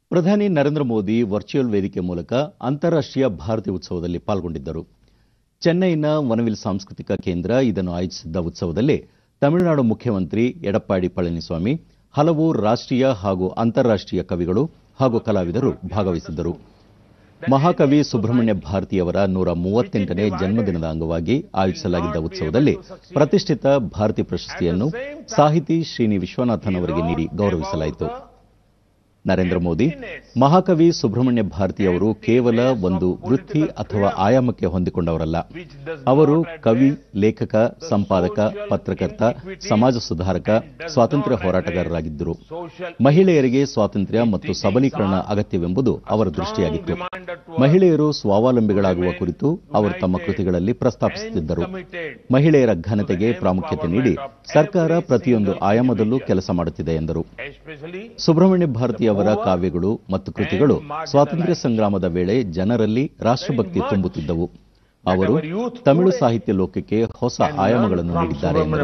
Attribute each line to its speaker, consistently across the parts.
Speaker 1: ಪ್ರಧಾನಿ ನರೇಂದ್ರ ಮೋದಿ ವರ್ಚುವಲ್ ವೇದಿಕೆ ಮೂಲಕ ಅಂತಾರಾಷ್ಟ್ರೀಯ ಭಾರತಿ ಉತ್ಸವದಲ್ಲಿ ಪಾಲ್ಗೊಂಡಿದ್ದರು. ಚೆನ್ನೈನ ವನವಿಲ್ ಸಾಂಸ್ಕೃತಿಕ ಕೇಂದ್ರ ಇದನ್ನು ಆಯೋಜಿಸಿದ್ದ ಉತ್ಸವದಲ್ಲಿ ತಮಿಳುನಾಡು ಮುಖ್ಯಮಂತ್ರಿ ಎಡಪ್ಪಾಡಿ ಪಳನಿಸ್ವಾಮಿ, ಹಲವು ರಾಷ್ಟ್ರೀಯ ಹಾಗೂ ಅಂತಾರಾಷ್ಟ್ರೀಯ ಕವಿಗಳು ಹಾಗೂ ಕಲಾವಿದರು ಭಾಗವಹಿಸಿದ್ದರು. ಮಹಾಕವಿ ಸುಬ್ರಹ್ಮಣ್ಯ ಭಾರತಿಯವರ 138ನೇ ಜನ್ಮದಿನದ ಅಂಗವಾಗಿ ಆಯೋಜಿಸಲಾಗಿದ್ದ ಉತ್ಸವದಲ್ಲಿ ಪ್ರತಿಷ್ಠಿತ ಭಾರತಿ ಪ್ರಶಸ್ತಿಯನ್ನು ಸಾಹಿತಿ ಶ್ರೀನಿ ವಿಶ್ವನಾಥನ್ ಅವರಿಗೆ ನೀಡಿ ಗೌರವಿಸಲಾಯಿತು. ನರೇಂದ್ರ ಮೋದಿ, ಮಹಾಕವಿ ಸುಬ್ರಹ್ಮಣ್ಯ ಭಾರತಿಯವರು ಕೇವಲ ಒಂದು ವೃತ್ತಿ ಅಥವಾ ಆಯಾಮಕ್ಕೆ ಹೊಂದಿಕೊಂಡವರಲ್ಲ. ಅವರು ಕವಿ, ಲೇಖಕ, ಸಂಪಾದಕ, ಪತ್ರಕರ್ತ, ಸಮಾಜ ಸುಧಾರಕ, ಸ್ವಾತಂತ್ರ್ಯ ಹೋರಾಟಗಾರರಾಗಿದ್ದರು. ಮಹಿಳೆಯರಿಗೆ ಸ್ವಾತಂತ್ರ್ಯ ಮತ್ತು ಸಬಲೀಕರಣ ಅಗತ್ಯವೆಂಬುದು ಅವರ ದೃಷ್ಟಿಯಾಗಿತ್ತು. ಮಹಿಳೆಯರು ಸ್ವಾವಲಂಬಿಗಳಾಗುವ ಕುರಿತು ಅವರು ತಮ್ಮ ಕೃತಿಗಳಲ್ಲಿ ಪ್ರಸ್ತಾಪಿಸುತ್ತಿದ್ದರು. ಮಹಿಳೆಯರ ಘನತೆಗೆ ಪ್ರಾಮುಖ್ಯತೆ ನೀಡಿ ಸರ್ಕಾರ ಪ್ರತಿಯೊಂದು ಆಯಾಮದಲ್ಲೂ ಕೆಲಸ ಮಾಡುತ್ತಿದೆ ಎಂದರು. ಸುಬ್ರಹ್ಮಣ್ಯ ಭಾರತಿ ಅವರ ಕಾವ್ಯಗಳು ಮತ್ತು ಕೃತಿಗಳು ಸ್ವಾತಂತ್ರ್ಯ ಸಂಗ್ರಾಮದ ವೇಳೆ ಜನರಲ್ಲಿ ರಾಷ್ಟ್ರಭಕ್ತಿ ತುಂಬುತ್ತಿದ್ದವು. ಅವರು ತಮಿಳು ಸಾಹಿತ್ಯ ಲೋಕಕ್ಕೆ ಹೊಸ ಆಯಾಮಗಳನ್ನು ನೀಡಿದ್ದಾರೆ ಎಂದರು.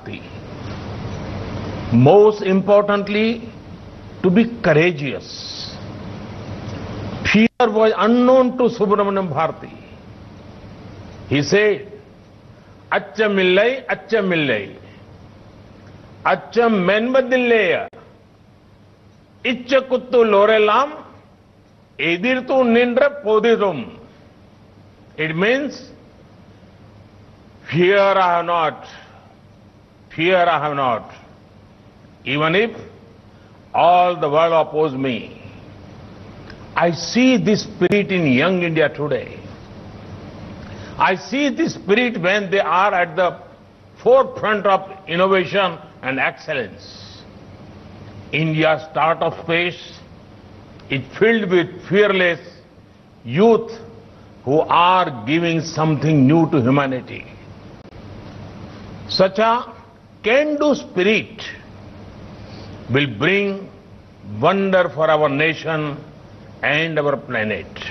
Speaker 2: Most importantly, to be courageous. Fear was unknown to Subramaniam Bharati. He said, "Accha millai, accha menvadilleya. Ichakuttu lorelam, edirtu nindra podirum." It means, fear I have not, even if all the world oppose me. I see this spirit in young India today. I see this spirit when they are at the forefront of innovation and excellence. India's startup space is filled with fearless youth who are giving something new to humanity. Such a can-do spirit will bring wonder for our nation and our planet.